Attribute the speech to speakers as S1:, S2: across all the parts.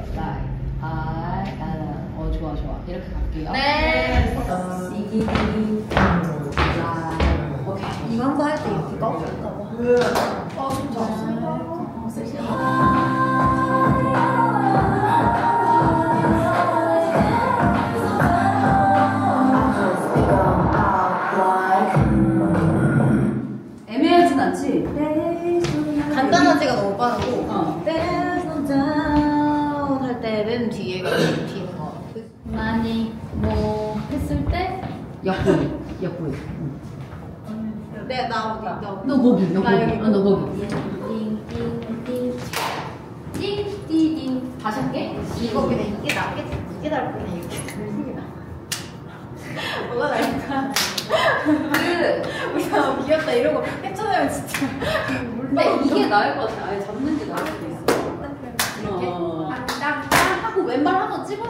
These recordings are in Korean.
S1: 라이 좋아 좋아 이렇게 갈게요.
S2: 네.
S1: 오케이.
S2: 이거 한 번 할 때 이렇게 꺾였다고. 진짜.
S1: 애매하진 않지?
S2: 간단하지가 너무 빠르고 할 때 맨 뒤에가 비는 거 같아.
S1: 많이 뭐 했을 때 옆구리
S2: 네, 나
S1: 너 거기 너
S2: 나
S1: 거기
S2: 여기.
S1: 너 거기
S2: 띵띵띵띵띵띵 다시 할게. 이거 그냥 이게 낫겠지. 이게 나을 거네. 이렇게 이게 나. 뭐가 나을까? 우리가 귀엽다 이러고 했잖아요 진짜.
S1: 근데 이게 나을 것 같아. 아예 잡는 게 나을 수도 있어.
S2: 이렇게
S1: 땅땅 하고 왼발 한번 찍고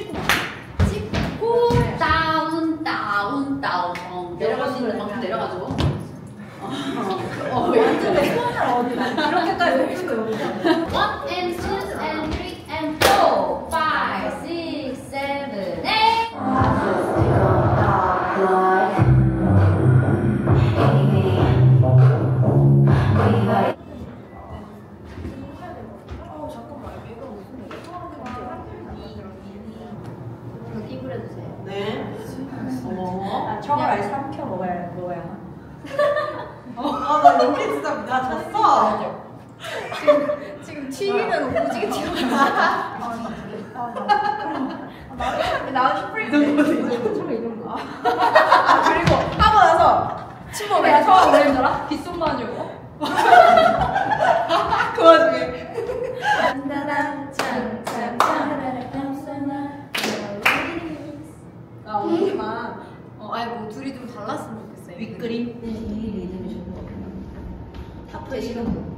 S1: 다운 내려갈 수 있는 만큼 내려가지고.
S2: 왼쪽에 손을 어디다 이렇게까지 왼쪽에 어디다.
S1: 1 and 2 and 3 and 4 5 6 7 8 이거 팁을 해주세요.
S3: 네.
S2: 청을 아예 삼켜 먹어야
S3: 나 여기 진짜 나 졌어.
S2: 지금 튀기면 오지게 튀어요. 나는 슈프림 이런 거. 그리고 하고 나서 침범 내가 처음 뭐랬는 줄 알아? 빗속만 주고.
S3: 그 와중에. 나 오기만.
S2: 아니 뭐 둘이 좀 달랐으면 좋겠어요.
S3: 윗그림.
S1: 리듬이 좋은 것 같아. 하프의 시간.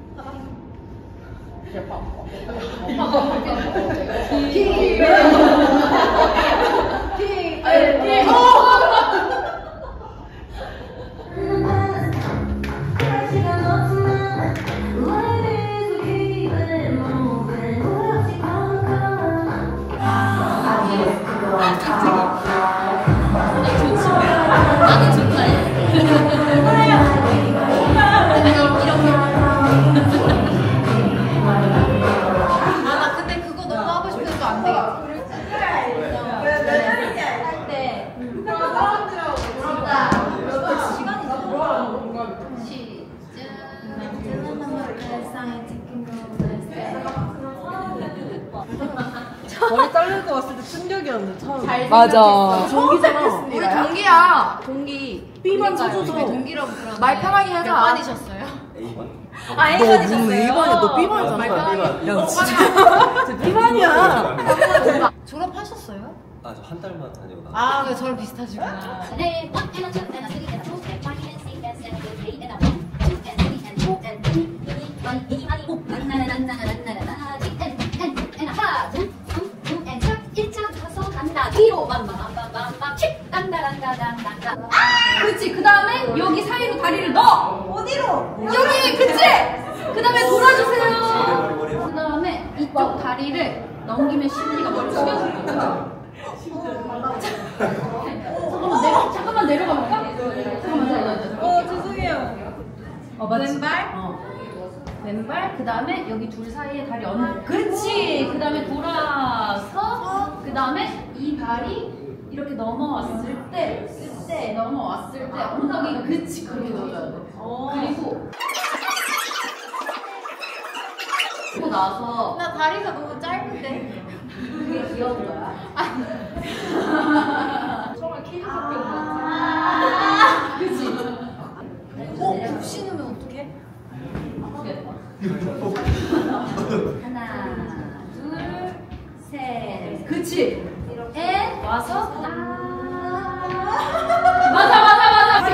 S2: 나 근데 그거 너무 하고 싶어서 안 되겠지.
S3: 머리 자를 거 왔을 때 충격이었는데 처음.
S1: 맞아.
S3: 동기잖아.
S2: 우리 동기야. 동기.
S3: B반 쳐줘서.
S2: 우리 동기라고 그러는데.
S3: 말 편하게 하자.
S2: 몇 반이셨어요?
S4: A반?
S2: 아, A반이셨어요?
S3: A반이야. 너 B반이잖아.
S2: 말 편하게.
S4: 야,
S3: 진짜 B반이야.
S2: 졸업하셨어요?
S4: 아, 저 한 달만 다니고 나.
S2: 아, 왜 저랑 비슷하시구나.
S1: 그치, 그 다음에 여기 사이로 다리를 넣어!
S2: 어디로?
S1: 여기, 그치? 그 다음에 돌아주세요. 그 다음에 이쪽 다리를 넘기면 심리가 머리 숙여질 거야. 잠깐만 내려가 볼까? 잠깐만.
S2: 죄송해요.
S1: 맞지?
S2: 왼발?
S1: 왼발, 그 다음에 여기 둘 사이에 다리 그렇지! 그 다음에 돌아서, 그 다음에 이 발이 이렇게 넘어왔을 때, 엉덩이가 그렇지, 그렇게 넣어줘야 돼. 그리고 나서
S2: 나 다리가 너무 짧은데.
S1: 그게 귀여운 거야.
S2: 정말 케이크밖에 없나?
S1: 그치?
S2: 푹 신으면 어떡해?
S1: 하나, 둘, 셋. 그치? 에 와서 맞아.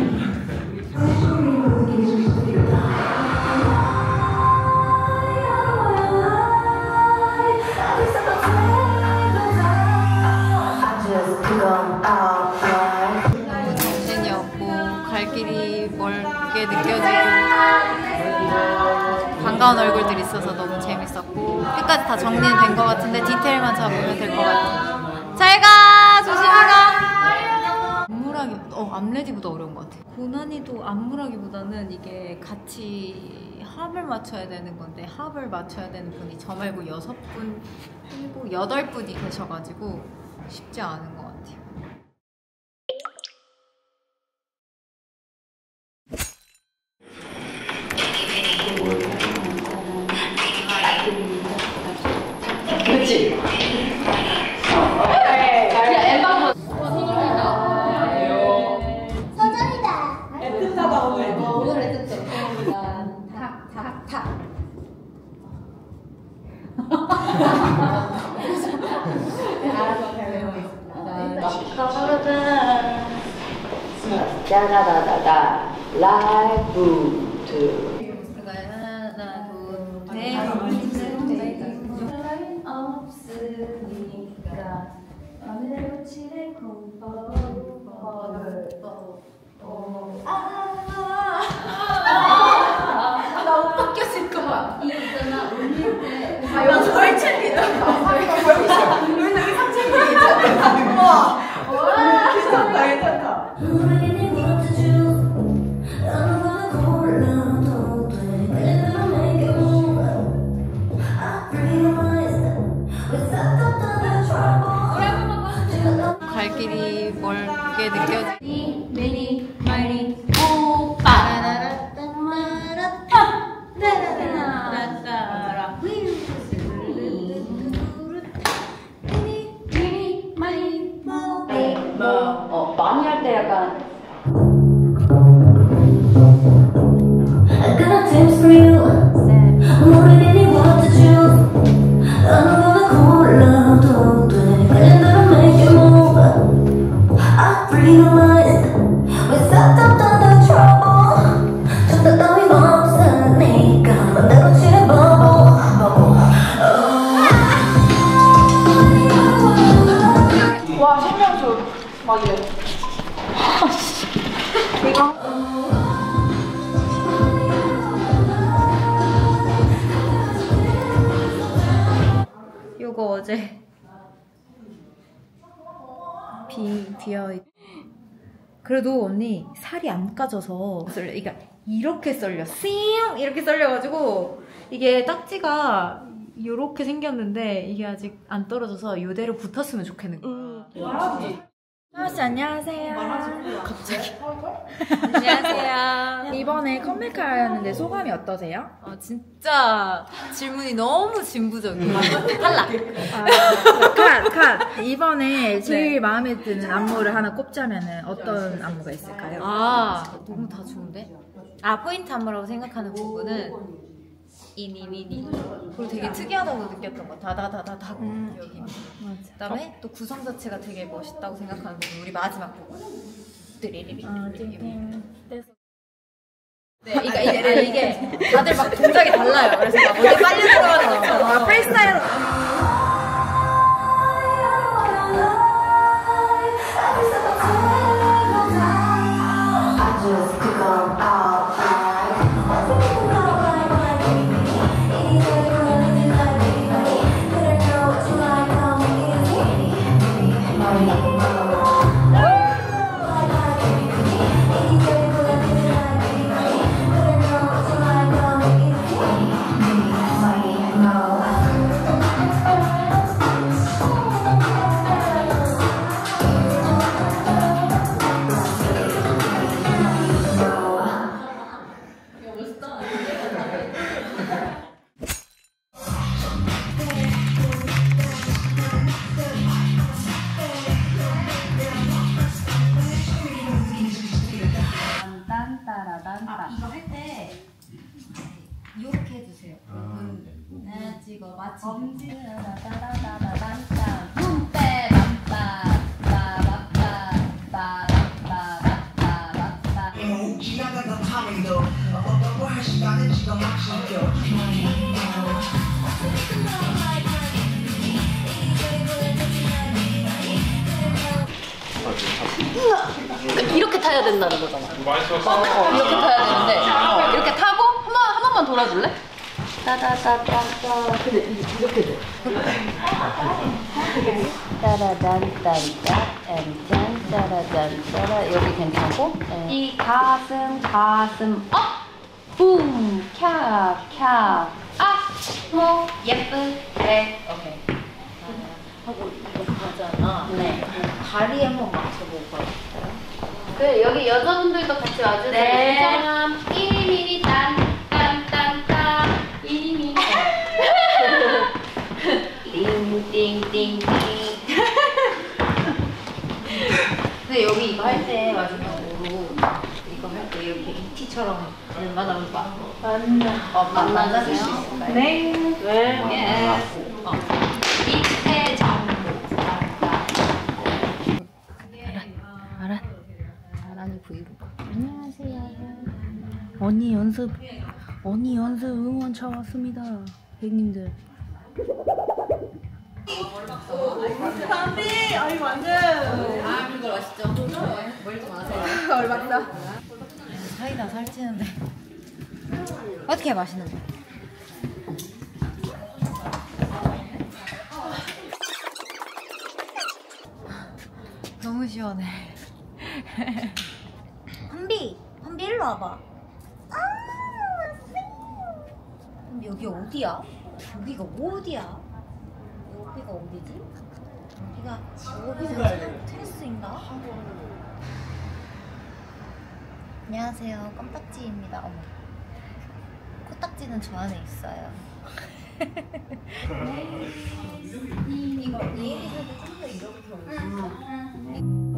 S2: 정신이 없고 갈 길이 멀게 느껴지고 반가운 얼굴들이 있어서 너무 재밌었고 끝까지 다 정리는 된 것 같은데 디테일만 잡으면 될 것 같아요. 잘 가! 조심히 가! 안무라기, 암레디보다 어려운 것 같아요. 고난이도 안무라기보다는 이게 같이 합을 맞춰야 되는 건데 합을 맞춰야 되는 분이 저 말고 6분, 그리고 8분이 계셔가지고 쉽지 않은 것 같아요.
S1: 그렇지. 야, 엠마 서전이다.
S3: 애틋하다 오늘.
S1: 오늘 애틋해. 탁. 알아서 잘 배우고 있습니다.
S5: 짜라다다다 라이브
S2: 하나, 둘, 셋.
S1: 없으니까 마음대로 칠해 나옷 벗겨질까 봐. 이거나 올릴 때
S2: 이거 설치기다.
S3: 여기는 이 상체들이 있잖아. 우와. 괜찮다.
S2: 갈 길이 멀게 느껴지.
S1: 매니 마이리 오빠.
S5: 많이 할 때 약간
S2: 와, 신명수 맞아요. 이거 요거 어제 비어. 그래도 언니 살이 안 까져서 그러니까 이렇게 썰려, 싱 이렇게 썰려가지고 이게 딱지가 이렇게 생겼는데 이게 아직 안 떨어져서 이대로 붙었으면 좋겠는 거야.
S3: 말하지.
S2: 하나씨 안녕하세요.
S3: 갑자기.
S2: 안녕하세요. 이번에 컴백하였는데 소감이 어떠세요? 진짜 질문이 너무 진부적이에요. 탈락. 컷. 이번에 제일 마음에 드는 안무를 하나 꼽자면은 어떤 안무가 있을까요? 너무 다 좋은데? 포인트 안무라고 생각하는 부분은 이니미니. 그리고 되게 특이하다고 느꼈던 거. 다다다다다. 여기. 그다음에 또 구성 자체가 되게 멋있다고 생각하는 부분. 우리 마지막 부분. 띠리리리. 네, 이게 다들 막 동작이 달라요. 그래서 막 어디 빨리 들어가는 것처럼 프리스타일. 이거 할 때 이렇게 해주세요. 나 찍어 마치
S1: 이렇게 타야 된다는 거잖아. 이렇게 타야 되는데 이렇게 타고 한 번만 돌아줄래?
S5: 따다다다다. 근데 이렇게 돼. 따라단딴따 짠 따라단따라 여기 괜찮고 이 가슴 붐 캬캬 뭐 예쁘게 오케이
S2: 하고 이거 가잖아.
S5: 네.
S2: 다리 한번 맞춰볼까요?
S1: 그 여기 여자분들도 같이 와주세요.
S5: 네.
S1: 사람 1mm 딴딴딴따 1mm
S5: 띵띵띵띵.
S2: 근데 여기 이거 할 때 마지막으로 이거 할 때 이렇게 이티처럼 만나볼까? 만나실 수 있을까요?
S1: 네.
S5: 네.
S1: 밑에 정보.
S2: 아란이 브이로그.
S6: 안녕하세요. 언니 연습 응원차 왔습니다. 백님들.
S3: 담비! 아이 완전.
S2: 이거 맛있죠? 멀지 마세요.
S3: 얼마나?
S2: 사이다 살찌는데. 어떻게 맛있는데? 너무 시원해.
S6: 한비 일로 와봐. 한비 여기 어디야? 여기가 어디야? 여기가 어디지? 여기가 테라스인가? 안녕하세요, 껌딱지입니다. 어머, 코딱지는 저 안에 있어요. 이거 이에리사도 좀더 이렇게 올릴까?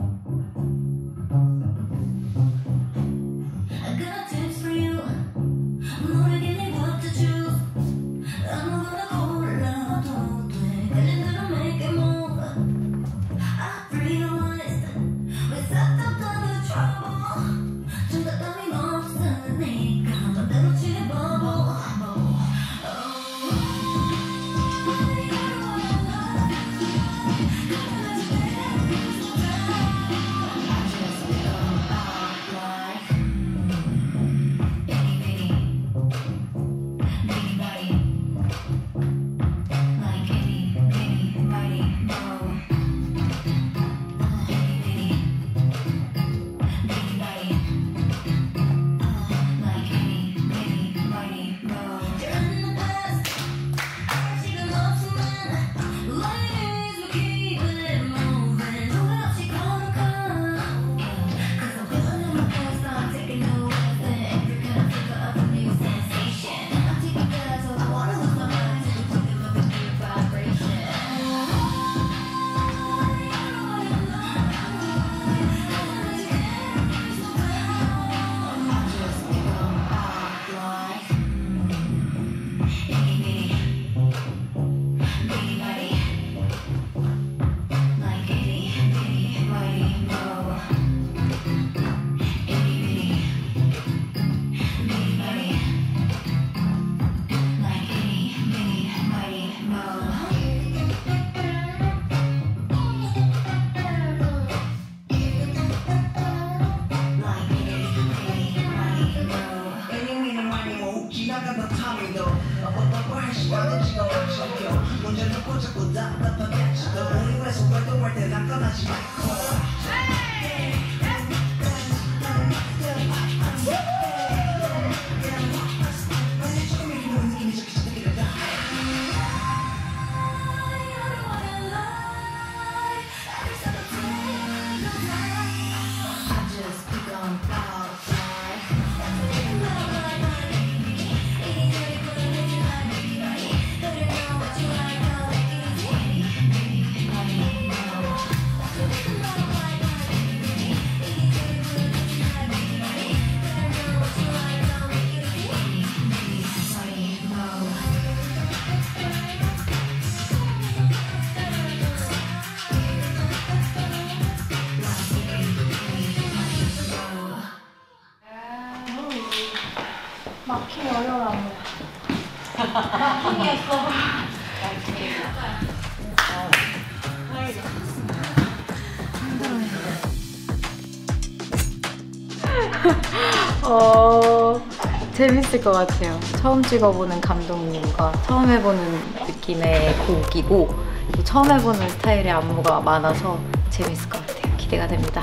S2: 재밌을 것 같아요. 처음 찍어보는 감독님과 처음 해보는 느낌의 곡이고 또 처음 해보는 스타일의 안무가 많아서 재밌을 것 같아요. 기대가 됩니다.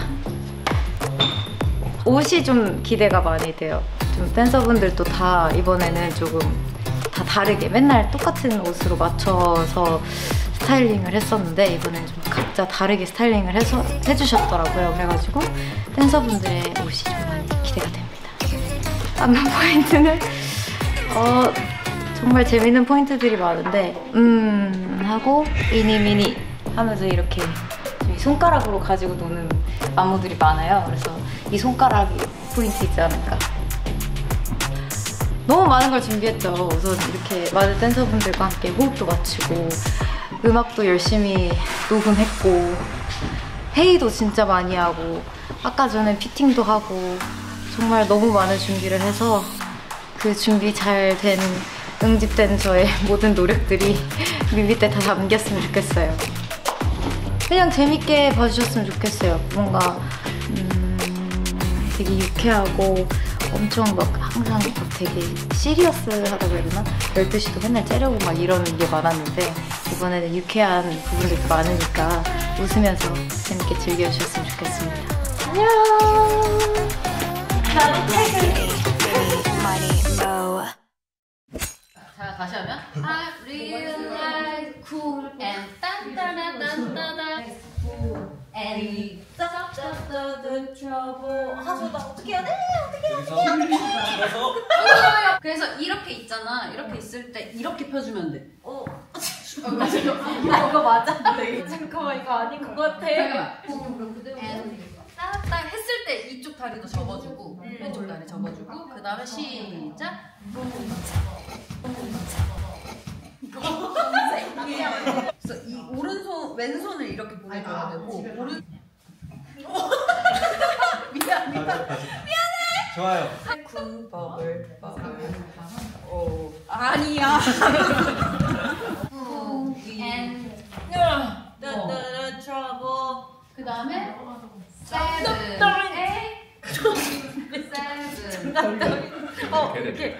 S2: 옷이 좀 기대가 많이 돼요. 좀 댄서분들도 다 이번에는 조금 다 다르게 맨날 똑같은 옷으로 맞춰서 스타일링을 했었는데 이번엔 좀 각자 다르게 스타일링을 해주셨더라고요. 그래가지고 댄서분들의 옷이 좀 많이 기대가 됩니다. 안무 포인트는 정말 재밌는 포인트들이 많은데 하고 이니미니 하면서 이렇게 손가락으로 가지고 노는 안무들이 많아요. 그래서 이 손가락이 포인트이지 않을까. 너무 많은 걸 준비했죠. 우선 이렇게 많은 댄서분들과 함께 호흡도 맞추고 음악도 열심히 녹음했고 회의도 진짜 많이 하고 아까 전에 피팅도 하고 정말 너무 많은 준비를 해서 그 준비 잘 된 응집된 저의 모든 노력들이 뮤비 때 다 담겼으면 좋겠어요. 그냥 재밌게 봐주셨으면 좋겠어요. 뭔가 되게 유쾌하고 엄청 막 항상 막 되게 시리어스하다고 해야 되나? 12시도 맨날 째려고 막 이러는 게 많았는데 이번에는 유쾌한 부분들도 많으니까 웃으면서 재밌게 즐겨주셨으면 좋겠습니다. 안녕!
S1: 자, 다시 하면 I realize cool and 딴따라딴따다 and stop the trouble.
S6: 나 어떻게 해야 돼?
S1: 그래서 이렇게 있잖아. 이렇게 있을 때 이렇게 펴주면 돼.
S6: 이거 맞아? 잠깐만 이거 아닌 것 같아.
S1: 딱 했을 때 이쪽 다리도 접어주고 왼쪽 다리 접어주고 그 다음에 시작. 그래서 이 오른손 왼손을 이렇게 보내줘야 되고
S4: 좋아요.
S1: 아니야. 그 다음에 세븐
S6: 이렇게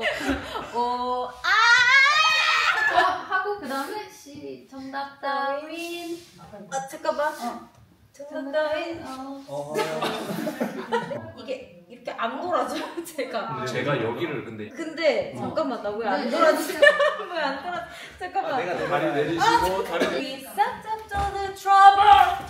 S1: 하고 그 다음에 정답 따윈.
S6: 잠깐만. 정답 따윈. 이게 이렇게 안 돌아져 제가.
S4: 제가 여기를
S6: 근데 잠깐만 나 왜 안 돌아지지? 왜 안 돌아? 잠깐만.
S4: 내가 다리 내리시고 다리
S6: We set up to the trouble.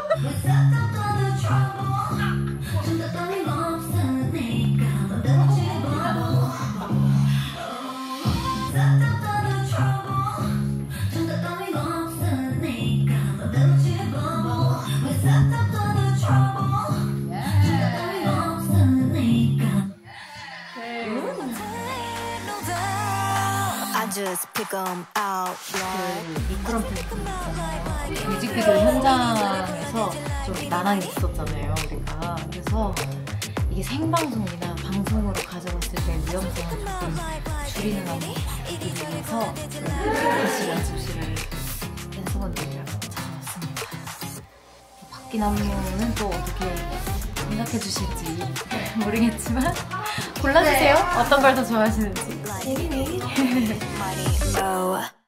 S2: 미끄럼 플레이크 있잖아요. 뮤직비디오 현장에서 좀 나란히 있었잖아요, 우리가. 그래서 이게 생방송이나 방송으로 가져갔을 때 위험성을 조금 줄이는 안무를 받기 위해서 다시 연습실을 댄서분들이랑 찾아왔습니다. 바뀐 안무는 또 어떻게 생각해 주실지 모르겠지만 골라주세요. 어떤 걸 더 좋아하시는지.
S6: Mighty low.